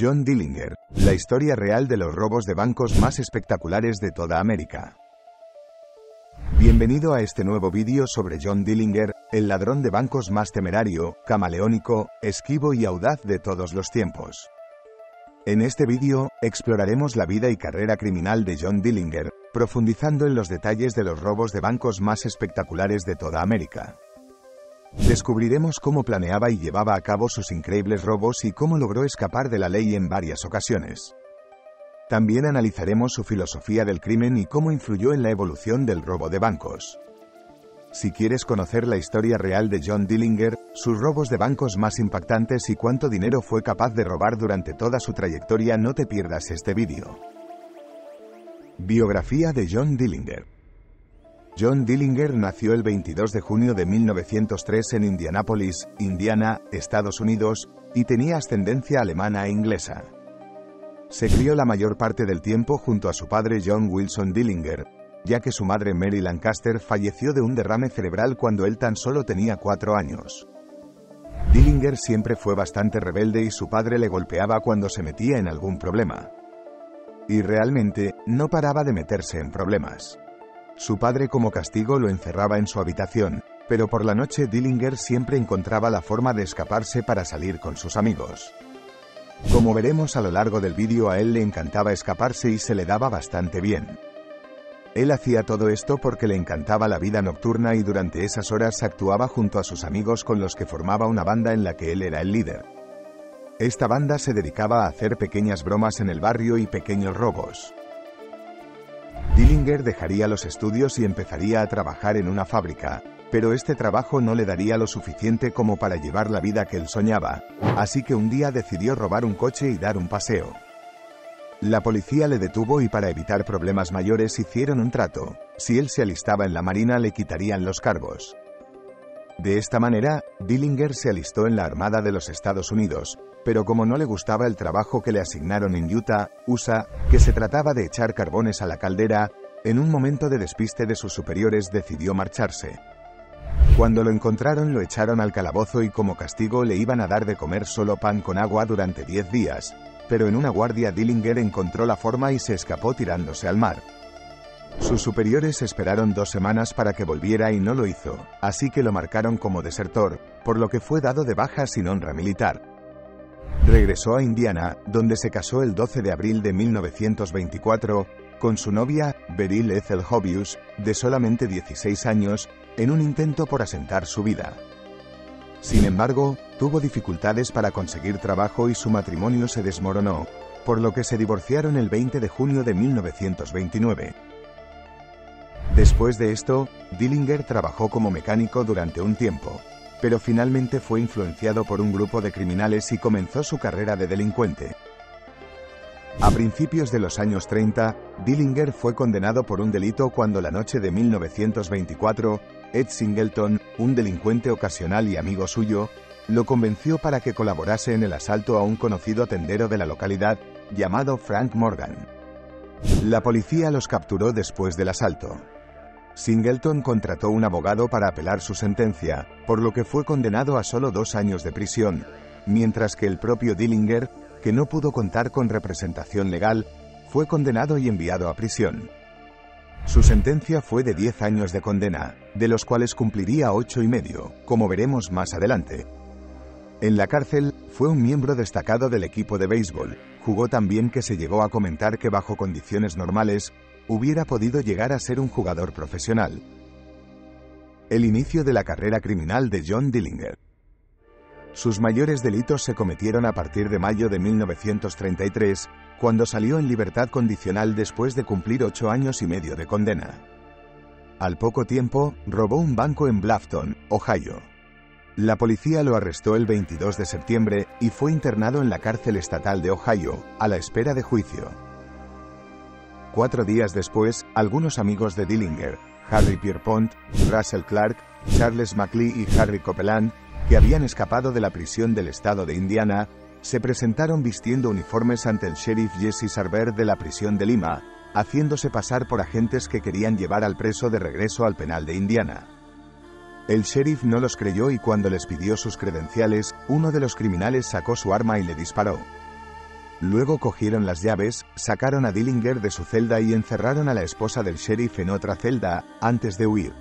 John Dillinger, la historia real de los robos de bancos más espectaculares de toda América. Bienvenido a este nuevo vídeo sobre John Dillinger, el ladrón de bancos más temerario, camaleónico, esquivo y audaz de todos los tiempos. En este vídeo, exploraremos la vida y carrera criminal de John Dillinger, profundizando en los detalles de los robos de bancos más espectaculares de toda América. Descubriremos cómo planeaba y llevaba a cabo sus increíbles robos y cómo logró escapar de la ley en varias ocasiones. También analizaremos su filosofía del crimen y cómo influyó en la evolución del robo de bancos. Si quieres conocer la historia real de John Dillinger, sus robos de bancos más impactantes y cuánto dinero fue capaz de robar durante toda su trayectoria, no te pierdas este vídeo. Biografía de John Dillinger. John Dillinger nació el 22 de junio de 1903 en Indianápolis, Indiana, Estados Unidos, y tenía ascendencia alemana e inglesa. Se crió la mayor parte del tiempo junto a su padre John Wilson Dillinger, ya que su madre Mary Lancaster falleció de un derrame cerebral cuando él tan solo tenía 4 años. Dillinger siempre fue bastante rebelde y su padre le golpeaba cuando se metía en algún problema. Y realmente, no paraba de meterse en problemas. Su padre como castigo lo encerraba en su habitación, pero por la noche Dillinger siempre encontraba la forma de escaparse para salir con sus amigos. Como veremos a lo largo del vídeo, a él le encantaba escaparse y se le daba bastante bien. Él hacía todo esto porque le encantaba la vida nocturna y durante esas horas actuaba junto a sus amigos con los que formaba una banda en la que él era el líder. Esta banda se dedicaba a hacer pequeñas bromas en el barrio y pequeños robos. Dillinger dejaría los estudios y empezaría a trabajar en una fábrica, pero este trabajo no le daría lo suficiente como para llevar la vida que él soñaba, así que un día decidió robar un coche y dar un paseo. La policía le detuvo y para evitar problemas mayores hicieron un trato: si él se alistaba en la marina le quitarían los cargos. De esta manera, Dillinger se alistó en la Armada de los Estados Unidos, pero como no le gustaba el trabajo que le asignaron en Utah, USA, que se trataba de echar carbones a la caldera, en un momento de despiste de sus superiores decidió marcharse. Cuando lo encontraron lo echaron al calabozo y como castigo le iban a dar de comer solo pan con agua durante 10 días, pero en una guardia Dillinger encontró la forma y se escapó tirándose al mar. Sus superiores esperaron 2 semanas para que volviera y no lo hizo, así que lo marcaron como desertor, por lo que fue dado de baja sin honra militar. Regresó a Indiana, donde se casó el 12 de abril de 1924, con su novia, Beryl Ethel Hobius, de solamente 16 años, en un intento por asentar su vida. Sin embargo, tuvo dificultades para conseguir trabajo y su matrimonio se desmoronó, por lo que se divorciaron el 20 de junio de 1929. Después de esto, Dillinger trabajó como mecánico durante un tiempo, pero finalmente fue influenciado por un grupo de criminales y comenzó su carrera de delincuente. A principios de los años 30, Dillinger fue condenado por un delito cuando la noche de 1924, Ed Singleton, un delincuente ocasional y amigo suyo, lo convenció para que colaborase en el asalto a un conocido tendero de la localidad, llamado Frank Morgan. La policía los capturó después del asalto. Singleton contrató un abogado para apelar su sentencia, por lo que fue condenado a solo 2 años de prisión, mientras que el propio Dillinger, que no pudo contar con representación legal, fue condenado y enviado a prisión. Su sentencia fue de 10 años de condena, de los cuales cumpliría 8 y medio, como veremos más adelante. En la cárcel, fue un miembro destacado del equipo de béisbol, jugó tan bien que se llegó a comentar que bajo condiciones normales, hubiera podido llegar a ser un jugador profesional. El inicio de la carrera criminal de John Dillinger. Sus mayores delitos se cometieron a partir de mayo de 1933, cuando salió en libertad condicional después de cumplir 8 años y medio de condena. Al poco tiempo, robó un banco en Bluffton, Ohio. La policía lo arrestó el 22 de septiembre y fue internado en la cárcel estatal de Ohio, a la espera de juicio. 4 días después, algunos amigos de Dillinger, Harry Pierpont, Russell Clark, Charles McLee y Harry Copeland, que habían escapado de la prisión del estado de Indiana, se presentaron vistiendo uniformes ante el sheriff Jesse Sarver de la prisión de Lima, haciéndose pasar por agentes que querían llevar al preso de regreso al penal de Indiana. El sheriff no los creyó y cuando les pidió sus credenciales, uno de los criminales sacó su arma y le disparó. Luego cogieron las llaves, sacaron a Dillinger de su celda y encerraron a la esposa del sheriff en otra celda, antes de huir.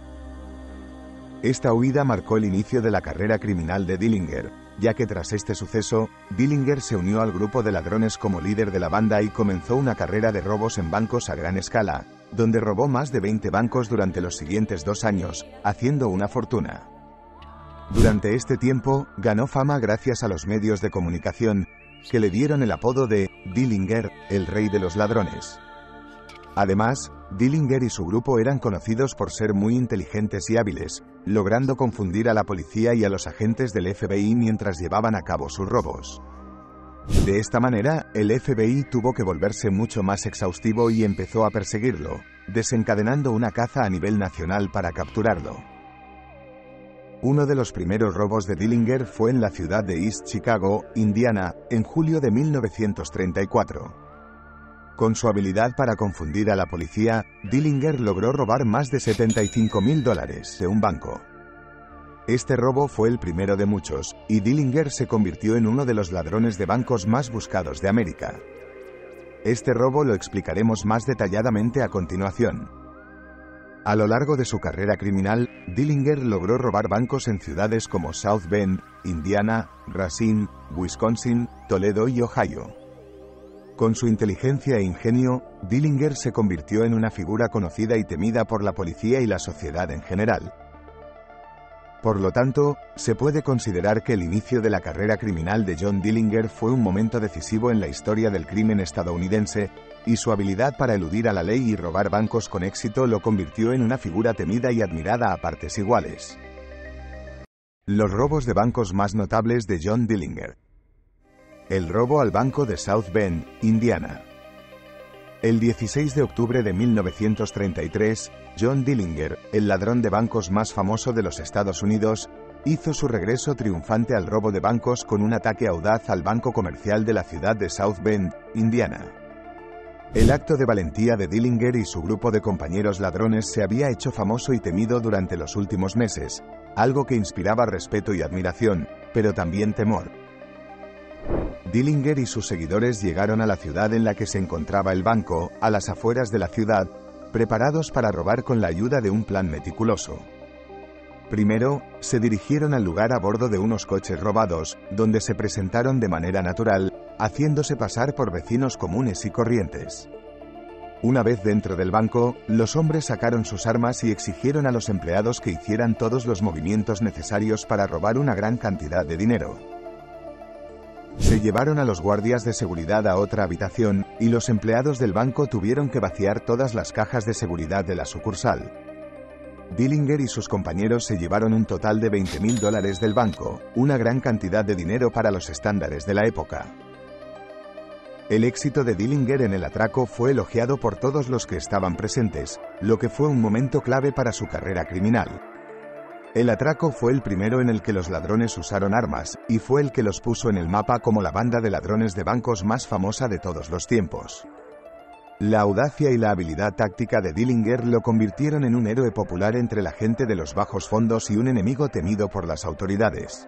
Esta huida marcó el inicio de la carrera criminal de Dillinger, ya que tras este suceso, Dillinger se unió al grupo de ladrones como líder de la banda y comenzó una carrera de robos en bancos a gran escala, donde robó más de 20 bancos durante los siguientes 2 años, haciendo una fortuna. Durante este tiempo, ganó fama gracias a los medios de comunicación, que le dieron el apodo de Dillinger, el rey de los ladrones. Además, Dillinger y su grupo eran conocidos por ser muy inteligentes y hábiles, logrando confundir a la policía y a los agentes del FBI mientras llevaban a cabo sus robos. De esta manera, el FBI tuvo que volverse mucho más exhaustivo y empezó a perseguirlo, desencadenando una caza a nivel nacional para capturarlo. Uno de los primeros robos de Dillinger fue en la ciudad de East Chicago, Indiana, en julio de 1934. Con su habilidad para confundir a la policía, Dillinger logró robar más de $75.000 de un banco. Este robo fue el primero de muchos, y Dillinger se convirtió en uno de los ladrones de bancos más buscados de América. Este robo lo explicaremos más detalladamente a continuación. A lo largo de su carrera criminal, Dillinger logró robar bancos en ciudades como South Bend, Indiana, Racine, Wisconsin, Toledo y Ohio. Con su inteligencia e ingenio, Dillinger se convirtió en una figura conocida y temida por la policía y la sociedad en general. Por lo tanto, se puede considerar que el inicio de la carrera criminal de John Dillinger fue un momento decisivo en la historia del crimen estadounidense, y su habilidad para eludir a la ley y robar bancos con éxito lo convirtió en una figura temida y admirada a partes iguales. Los robos de bancos más notables de John Dillinger. El robo al banco de South Bend, Indiana. El 16 de octubre de 1933, John Dillinger, el ladrón de bancos más famoso de los Estados Unidos, hizo su regreso triunfante al robo de bancos con un ataque audaz al banco comercial de la ciudad de South Bend, Indiana. El acto de valentía de Dillinger y su grupo de compañeros ladrones se había hecho famoso y temido durante los últimos meses, algo que inspiraba respeto y admiración, pero también temor. Dillinger y sus seguidores llegaron a la ciudad en la que se encontraba el banco, a las afueras de la ciudad, preparados para robar con la ayuda de un plan meticuloso. Primero, se dirigieron al lugar a bordo de unos coches robados, donde se presentaron de manera natural, haciéndose pasar por vecinos comunes y corrientes. Una vez dentro del banco, los hombres sacaron sus armas y exigieron a los empleados que hicieran todos los movimientos necesarios para robar una gran cantidad de dinero. Se llevaron a los guardias de seguridad a otra habitación, y los empleados del banco tuvieron que vaciar todas las cajas de seguridad de la sucursal. Dillinger y sus compañeros se llevaron un total de $20.000 del banco, una gran cantidad de dinero para los estándares de la época. El éxito de Dillinger en el atraco fue elogiado por todos los que estaban presentes, lo que fue un momento clave para su carrera criminal. El atraco fue el primero en el que los ladrones usaron armas, y fue el que los puso en el mapa como la banda de ladrones de bancos más famosa de todos los tiempos. La audacia y la habilidad táctica de Dillinger lo convirtieron en un héroe popular entre la gente de los bajos fondos y un enemigo temido por las autoridades.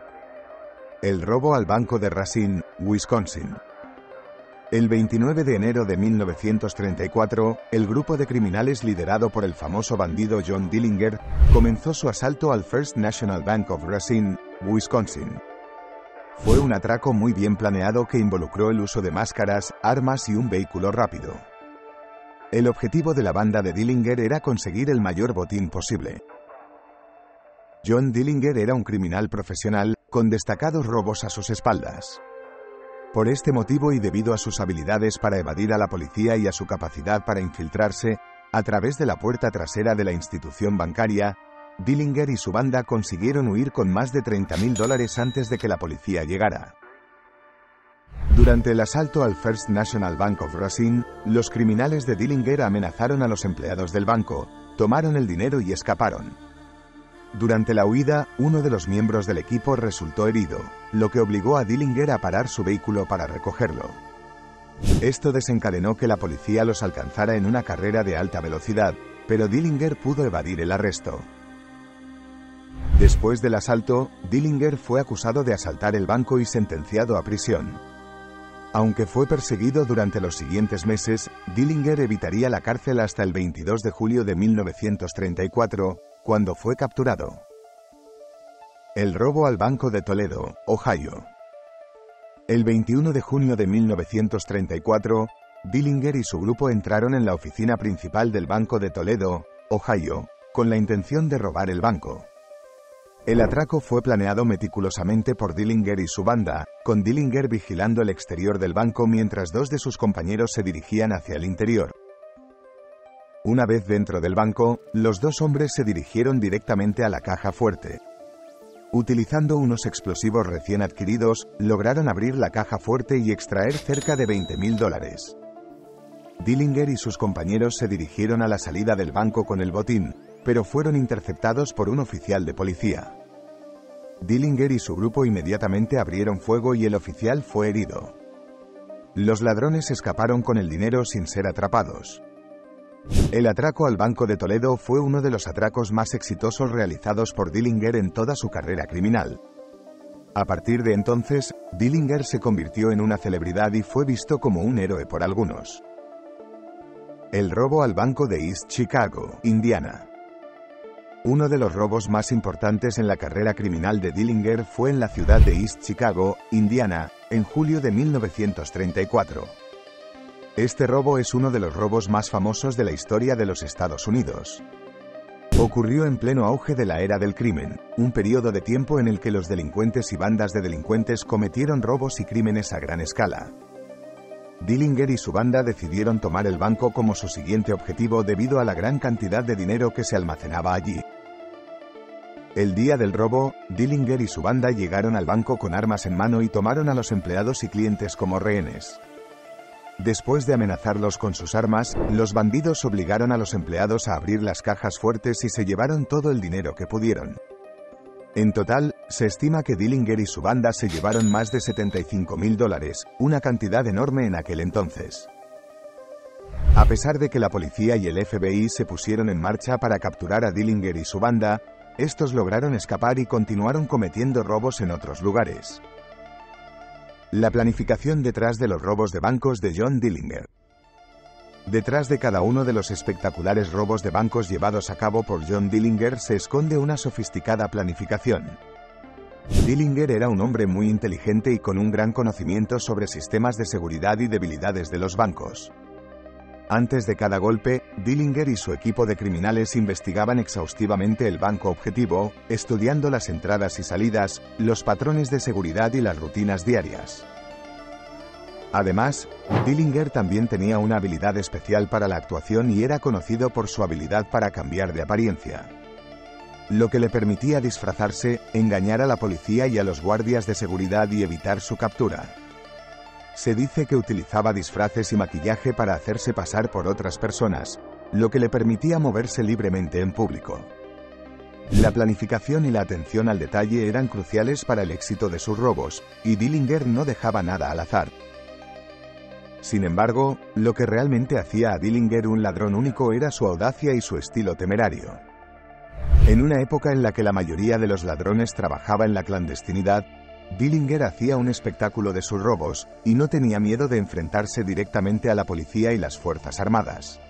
El robo al banco de Racine, Wisconsin. El 29 de enero de 1934, el grupo de criminales liderado por el famoso bandido John Dillinger comenzó su asalto al First National Bank of Racine, Wisconsin. Fue un atraco muy bien planeado que involucró el uso de máscaras, armas y un vehículo rápido. El objetivo de la banda de Dillinger era conseguir el mayor botín posible. John Dillinger era un criminal profesional, con destacados robos a sus espaldas. Por este motivo y debido a sus habilidades para evadir a la policía y a su capacidad para infiltrarse, a través de la puerta trasera de la institución bancaria, Dillinger y su banda consiguieron huir con más de $30.000 antes de que la policía llegara. Durante el asalto al First National Bank of Racine, los criminales de Dillinger amenazaron a los empleados del banco, tomaron el dinero y escaparon. Durante la huida, uno de los miembros del equipo resultó herido, lo que obligó a Dillinger a parar su vehículo para recogerlo. Esto desencadenó que la policía los alcanzara en una carrera de alta velocidad, pero Dillinger pudo evadir el arresto. Después del asalto, Dillinger fue acusado de asaltar el banco y sentenciado a prisión. Aunque fue perseguido durante los siguientes meses, Dillinger evitaría la cárcel hasta el 22 de julio de 1934, cuando fue capturado. El robo al Banco de Toledo, Ohio. El 21 de junio de 1934, Dillinger y su grupo entraron en la oficina principal del Banco de Toledo, Ohio, con la intención de robar el banco. El atraco fue planeado meticulosamente por Dillinger y su banda, con Dillinger vigilando el exterior del banco mientras dos de sus compañeros se dirigían hacia el interior. Una vez dentro del banco, los dos hombres se dirigieron directamente a la caja fuerte. Utilizando unos explosivos recién adquiridos, lograron abrir la caja fuerte y extraer cerca de $20.000. Dillinger y sus compañeros se dirigieron a la salida del banco con el botín, pero fueron interceptados por un oficial de policía. Dillinger y su grupo inmediatamente abrieron fuego y el oficial fue herido. Los ladrones escaparon con el dinero sin ser atrapados. El atraco al Banco de Toledo fue uno de los atracos más exitosos realizados por Dillinger en toda su carrera criminal. A partir de entonces, Dillinger se convirtió en una celebridad y fue visto como un héroe por algunos. El robo al Banco de East Chicago, Indiana. Uno de los robos más importantes en la carrera criminal de Dillinger fue en la ciudad de East Chicago, Indiana, en julio de 1934. Este robo es uno de los robos más famosos de la historia de los Estados Unidos. Ocurrió en pleno auge de la era del crimen, un periodo de tiempo en el que los delincuentes y bandas de delincuentes cometieron robos y crímenes a gran escala. Dillinger y su banda decidieron tomar el banco como su siguiente objetivo debido a la gran cantidad de dinero que se almacenaba allí. El día del robo, Dillinger y su banda llegaron al banco con armas en mano y tomaron a los empleados y clientes como rehenes. Después de amenazarlos con sus armas, los bandidos obligaron a los empleados a abrir las cajas fuertes y se llevaron todo el dinero que pudieron. En total, se estima que Dillinger y su banda se llevaron más de $75.000, una cantidad enorme en aquel entonces. A pesar de que la policía y el FBI se pusieron en marcha para capturar a Dillinger y su banda, estos lograron escapar y continuaron cometiendo robos en otros lugares. La planificación detrás de los robos de bancos de John Dillinger. Detrás de cada uno de los espectaculares robos de bancos llevados a cabo por John Dillinger se esconde una sofisticada planificación. Dillinger era un hombre muy inteligente y con un gran conocimiento sobre sistemas de seguridad y debilidades de los bancos. Antes de cada golpe, Dillinger y su equipo de criminales investigaban exhaustivamente el banco objetivo, estudiando las entradas y salidas, los patrones de seguridad y las rutinas diarias. Además, Dillinger también tenía una habilidad especial para la actuación y era conocido por su habilidad para cambiar de apariencia, lo que le permitía disfrazarse, engañar a la policía y a los guardias de seguridad y evitar su captura. Se dice que utilizaba disfraces y maquillaje para hacerse pasar por otras personas, lo que le permitía moverse libremente en público. La planificación y la atención al detalle eran cruciales para el éxito de sus robos, y Dillinger no dejaba nada al azar. Sin embargo, lo que realmente hacía a Dillinger un ladrón único era su audacia y su estilo temerario. En una época en la que la mayoría de los ladrones trabajaba en la clandestinidad, Dillinger hacía un espectáculo de sus robos, y no tenía miedo de enfrentarse directamente a la policía y las fuerzas armadas.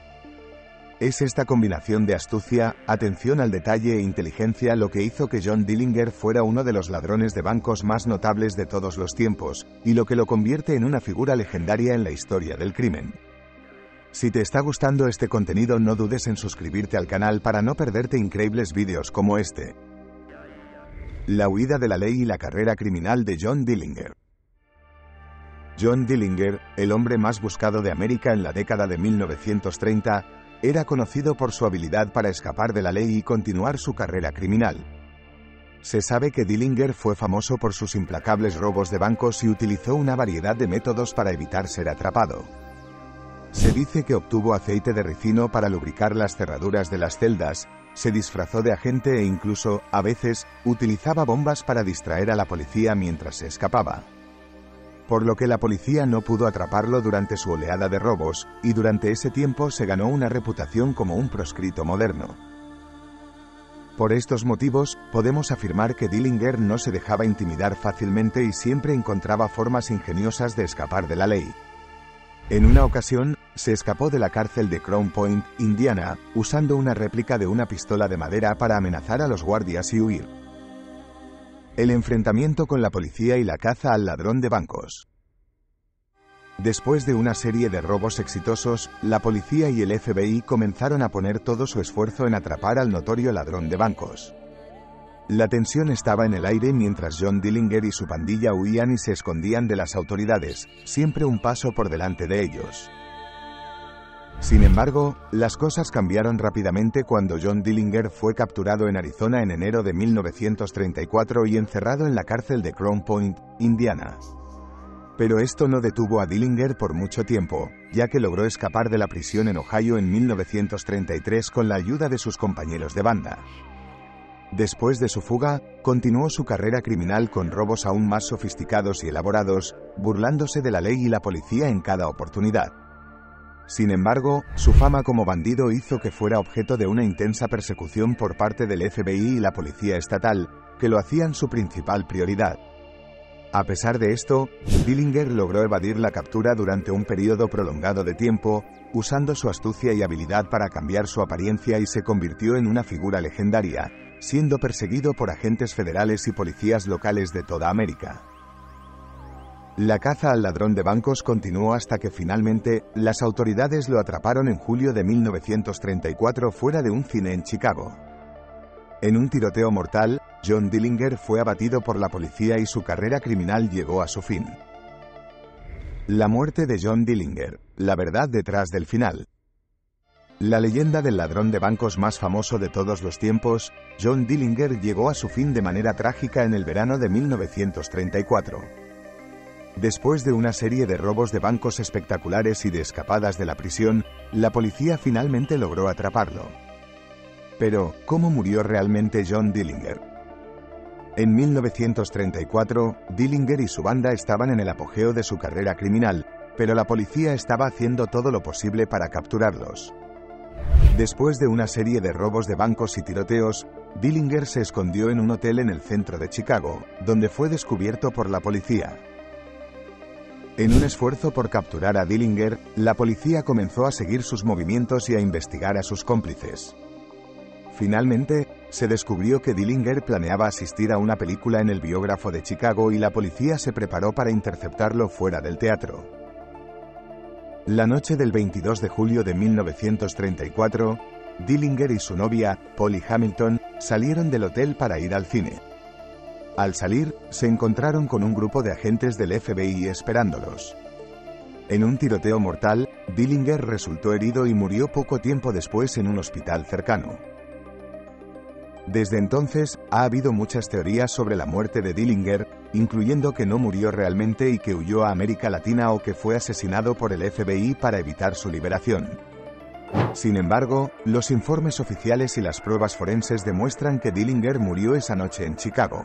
Es esta combinación de astucia, atención al detalle e inteligencia lo que hizo que John Dillinger fuera uno de los ladrones de bancos más notables de todos los tiempos, y lo que lo convierte en una figura legendaria en la historia del crimen. Si te está gustando este contenido, no dudes en suscribirte al canal para no perderte increíbles vídeos como este. La huida de la ley y la carrera criminal de John Dillinger. John Dillinger, el hombre más buscado de América en la década de 1930, era conocido por su habilidad para escapar de la ley y continuar su carrera criminal. Se sabe que Dillinger fue famoso por sus implacables robos de bancos y utilizó una variedad de métodos para evitar ser atrapado. Se dice que obtuvo aceite de ricino para lubricar las cerraduras de las celdas, se disfrazó de agente e incluso, a veces, utilizaba bombas para distraer a la policía mientras se escapaba. Por lo que la policía no pudo atraparlo durante su oleada de robos, y durante ese tiempo se ganó una reputación como un proscrito moderno. Por estos motivos, podemos afirmar que Dillinger no se dejaba intimidar fácilmente y siempre encontraba formas ingeniosas de escapar de la ley. En una ocasión, se escapó de la cárcel de Crown Point, Indiana, usando una réplica de una pistola de madera para amenazar a los guardias y huir. El enfrentamiento con la policía y la caza al ladrón de bancos. Después de una serie de robos exitosos, la policía y el FBI comenzaron a poner todo su esfuerzo en atrapar al notorio ladrón de bancos. La tensión estaba en el aire mientras John Dillinger y su pandilla huían y se escondían de las autoridades, siempre un paso por delante de ellos. Sin embargo, las cosas cambiaron rápidamente cuando John Dillinger fue capturado en Arizona en enero de 1934 y encerrado en la cárcel de Crown Point, Indiana. Pero esto no detuvo a Dillinger por mucho tiempo, ya que logró escapar de la prisión en Ohio en 1933 con la ayuda de sus compañeros de banda. Después de su fuga, continuó su carrera criminal con robos aún más sofisticados y elaborados, burlándose de la ley y la policía en cada oportunidad. Sin embargo, su fama como bandido hizo que fuera objeto de una intensa persecución por parte del FBI y la policía estatal, que lo hacían su principal prioridad. A pesar de esto, Dillinger logró evadir la captura durante un periodo prolongado de tiempo, usando su astucia y habilidad para cambiar su apariencia y se convirtió en una figura legendaria, siendo perseguido por agentes federales y policías locales de toda América. La caza al ladrón de bancos continuó hasta que finalmente, las autoridades lo atraparon en julio de 1934 fuera de un cine en Chicago. En un tiroteo mortal, John Dillinger fue abatido por la policía y su carrera criminal llegó a su fin. La muerte de John Dillinger, la verdad detrás del final. La leyenda del ladrón de bancos más famoso de todos los tiempos, John Dillinger llegó a su fin de manera trágica en el verano de 1934. Después de una serie de robos de bancos espectaculares y de escapadas de la prisión, la policía finalmente logró atraparlo. Pero, ¿cómo murió realmente John Dillinger? En 1934, Dillinger y su banda estaban en el apogeo de su carrera criminal, pero la policía estaba haciendo todo lo posible para capturarlos. Después de una serie de robos de bancos y tiroteos, Dillinger se escondió en un hotel en el centro de Chicago, donde fue descubierto por la policía. En un esfuerzo por capturar a Dillinger, la policía comenzó a seguir sus movimientos y a investigar a sus cómplices. Finalmente, se descubrió que Dillinger planeaba asistir a una película en el biógrafo de Chicago y la policía se preparó para interceptarlo fuera del teatro. La noche del 22 de julio de 1934, Dillinger y su novia, Polly Hamilton, salieron del hotel para ir al cine. Al salir, se encontraron con un grupo de agentes del FBI esperándolos. En un tiroteo mortal, Dillinger resultó herido y murió poco tiempo después en un hospital cercano. Desde entonces, ha habido muchas teorías sobre la muerte de Dillinger, incluyendo que no murió realmente y que huyó a América Latina o que fue asesinado por el FBI para evitar su liberación. Sin embargo, los informes oficiales y las pruebas forenses demuestran que Dillinger murió esa noche en Chicago.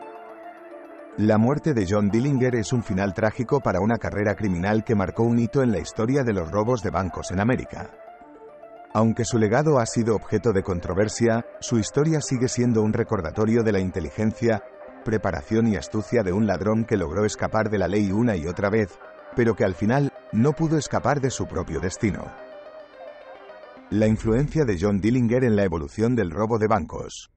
La muerte de John Dillinger es un final trágico para una carrera criminal que marcó un hito en la historia de los robos de bancos en América. Aunque su legado ha sido objeto de controversia, su historia sigue siendo un recordatorio de la inteligencia, preparación y astucia de un ladrón que logró escapar de la ley una y otra vez, pero que al final no pudo escapar de su propio destino. La influencia de John Dillinger en la evolución del robo de bancos.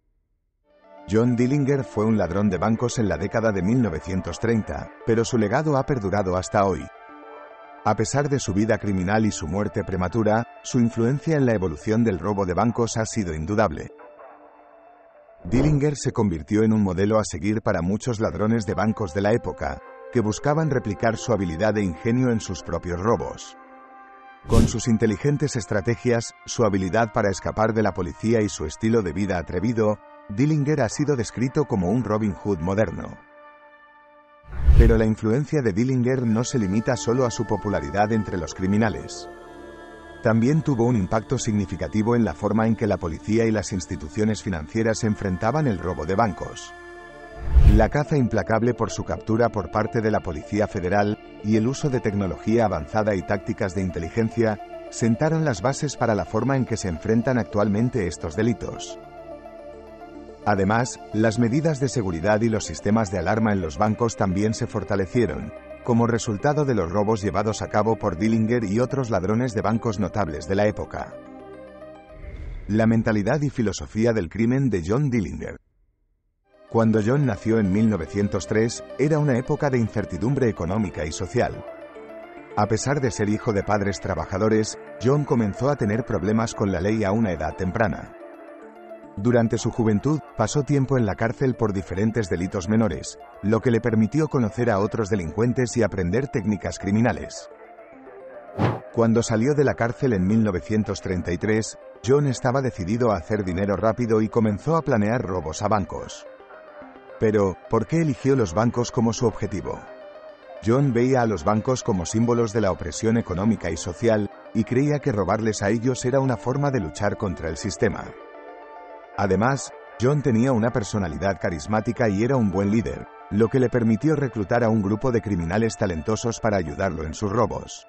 John Dillinger fue un ladrón de bancos en la década de 1930, pero su legado ha perdurado hasta hoy. A pesar de su vida criminal y su muerte prematura, su influencia en la evolución del robo de bancos ha sido indudable. Dillinger se convirtió en un modelo a seguir para muchos ladrones de bancos de la época, que buscaban replicar su habilidad e ingenio en sus propios robos. Con sus inteligentes estrategias, su habilidad para escapar de la policía y su estilo de vida atrevido, Dillinger ha sido descrito como un Robin Hood moderno. Pero la influencia de Dillinger no se limita solo a su popularidad entre los criminales. También tuvo un impacto significativo en la forma en que la policía y las instituciones financieras enfrentaban el robo de bancos. La caza implacable por su captura por parte de la Policía Federal y el uso de tecnología avanzada y tácticas de inteligencia sentaron las bases para la forma en que se enfrentan actualmente estos delitos. Además, las medidas de seguridad y los sistemas de alarma en los bancos también se fortalecieron, como resultado de los robos llevados a cabo por Dillinger y otros ladrones de bancos notables de la época. La mentalidad y filosofía del crimen de John Dillinger. Cuando John nació en 1903, era una época de incertidumbre económica y social. A pesar de ser hijo de padres trabajadores, John comenzó a tener problemas con la ley a una edad temprana. Durante su juventud, pasó tiempo en la cárcel por diferentes delitos menores, lo que le permitió conocer a otros delincuentes y aprender técnicas criminales. Cuando salió de la cárcel en 1933, John estaba decidido a hacer dinero rápido y comenzó a planear robos a bancos. Pero, ¿por qué eligió los bancos como su objetivo? John veía a los bancos como símbolos de la opresión económica y social, y creía que robarles a ellos era una forma de luchar contra el sistema. Además, John tenía una personalidad carismática y era un buen líder, lo que le permitió reclutar a un grupo de criminales talentosos para ayudarlo en sus robos.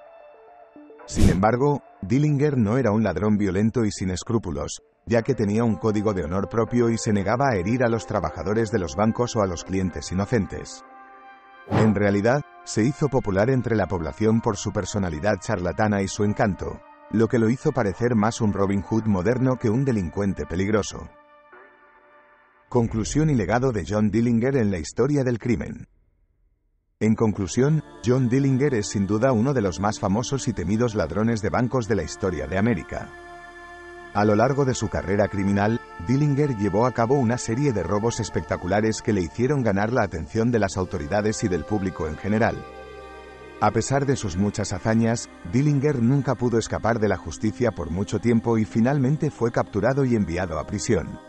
Sin embargo, Dillinger no era un ladrón violento y sin escrúpulos, ya que tenía un código de honor propio y se negaba a herir a los trabajadores de los bancos o a los clientes inocentes. En realidad, se hizo popular entre la población por su personalidad charlatana y su encanto, lo que lo hizo parecer más un Robin Hood moderno que un delincuente peligroso. Conclusión y legado de John Dillinger en la historia del crimen. En conclusión, John Dillinger es sin duda uno de los más famosos y temidos ladrones de bancos de la historia de América. A lo largo de su carrera criminal, Dillinger llevó a cabo una serie de robos espectaculares que le hicieron ganar la atención de las autoridades y del público en general. A pesar de sus muchas hazañas, Dillinger nunca pudo escapar de la justicia por mucho tiempo y finalmente fue capturado y enviado a prisión.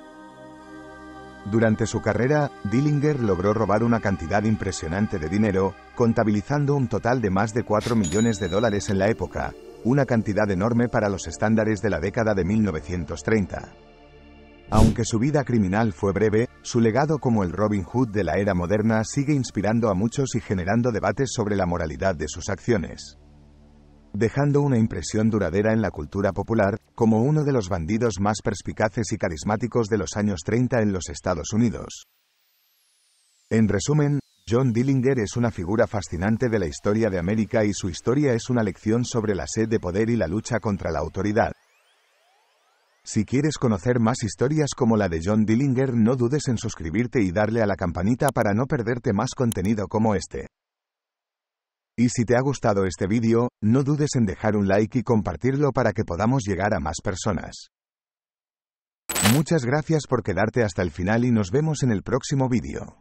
Durante su carrera, Dillinger logró robar una cantidad impresionante de dinero, contabilizando un total de más de $4 millones en la época, una cantidad enorme para los estándares de la década de 1930. Aunque su vida criminal fue breve, su legado como el Robin Hood de la era moderna sigue inspirando a muchos y generando debates sobre la moralidad de sus acciones, dejando una impresión duradera en la cultura popular, como uno de los bandidos más perspicaces y carismáticos de los años 30 en los Estados Unidos. En resumen, John Dillinger es una figura fascinante de la historia de América y su historia es una lección sobre la sed de poder y la lucha contra la autoridad. Si quieres conocer más historias como la de John Dillinger, no dudes en suscribirte y darle a la campanita para no perderte más contenido como este. Y si te ha gustado este vídeo, no dudes en dejar un like y compartirlo para que podamos llegar a más personas. Muchas gracias por quedarte hasta el final y nos vemos en el próximo vídeo.